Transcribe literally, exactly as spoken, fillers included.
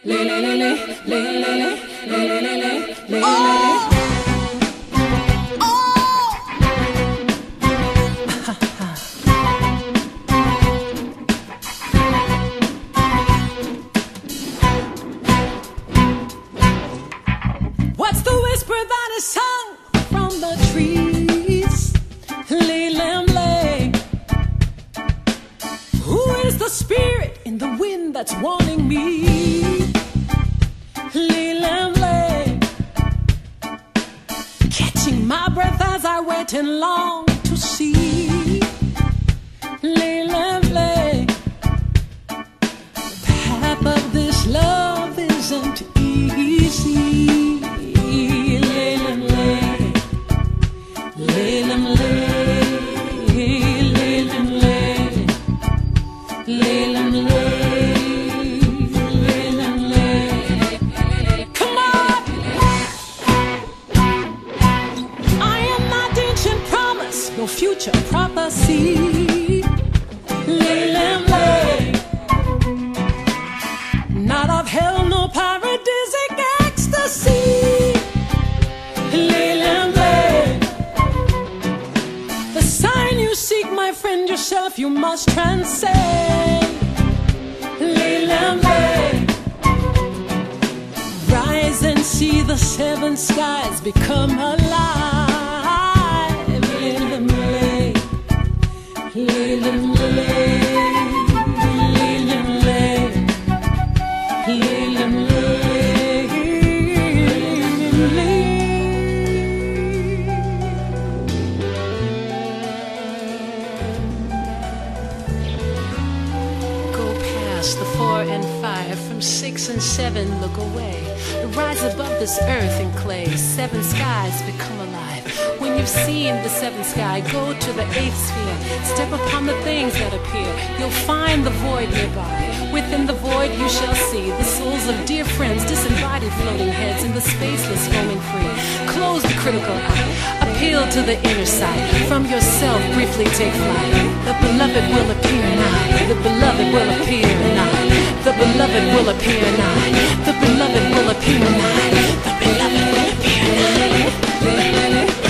What's the whisper that is sung from the trees? Lay, lamb, lay. Who is the spirit in the wind that's warning me? Lay, lamb, lay. Catching my breath as I wait and long to see. Lay, lamb, lay. The path of this love isn't easy. No future prophecy. Lay, lamb, lay. Not of hell, no paradisic ecstasy. Lay, lamb, lay. The sign you seek, my friend, yourself you must transcend. Lay, lamb, lay. Rise and see the seven skies become alive. Lay, lamb, lay. Lay, lamb, lay. Lay, lamb, lay. Go past the four and five, from six and seven look away. Rise above this earth and clay, seven skies become alive. When you've seen the seventh sky, go to the eighth sphere. Step upon the things that appear. You'll find the void nearby. Within the void you shall see the souls of dear friends, disembodied floating heads in the spaceless roaming free. Close the critical eye. Appeal to the inner sight. From yourself briefly take flight. The beloved will appear nigh. The beloved will appear nigh. The beloved will appear nigh. The beloved will appear nigh. The beloved will appear nigh.